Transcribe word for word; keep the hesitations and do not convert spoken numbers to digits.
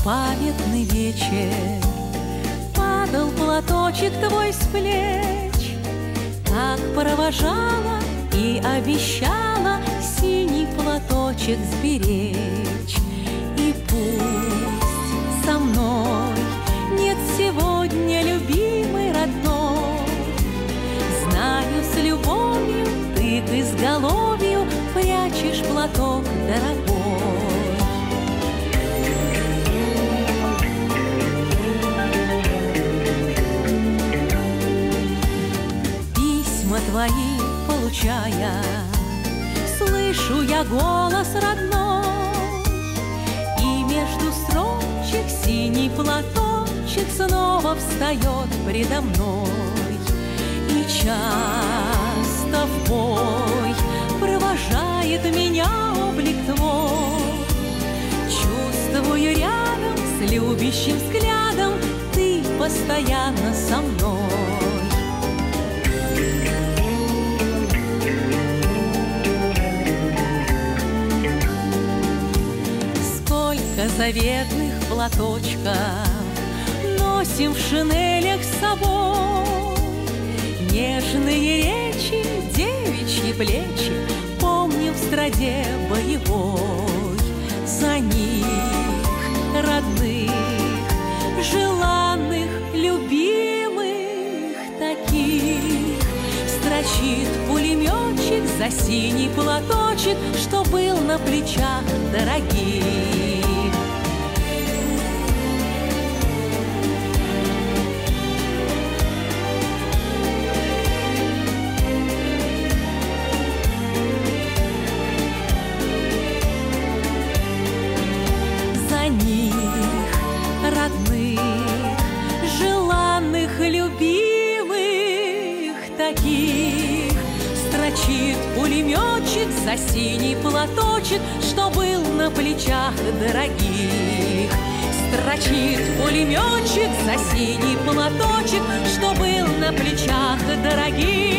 памятный вечер падал платочек твой с плеч, так провожала и обещала синий платочек сберечь. И пусть со мной нет сегодня любимой родной, знаю, с любовью ты к изголовью прячешь платок дорогой. Письма твои получая, слышу я голос родной, и между строчек синий платочек снова встает предо мной. И часто в бой провожает меня облик твой, чувствую рядом с любящим взглядом ты постоянно со мной. Сколько заветных платочков носим в шинелях с собой, нежные речи, девичьи плечи помним в страде боевой. За них, родных, желанных, любимых таких, строчит пулеметчик за синий платочек, что был на плечах дорогих. Родных, желанных, любимых таких, строчит пулеметчик за синий платочек, что был на плечах дорогих. Строчит пулеметчик за синий платочек, что был на плечах дорогих.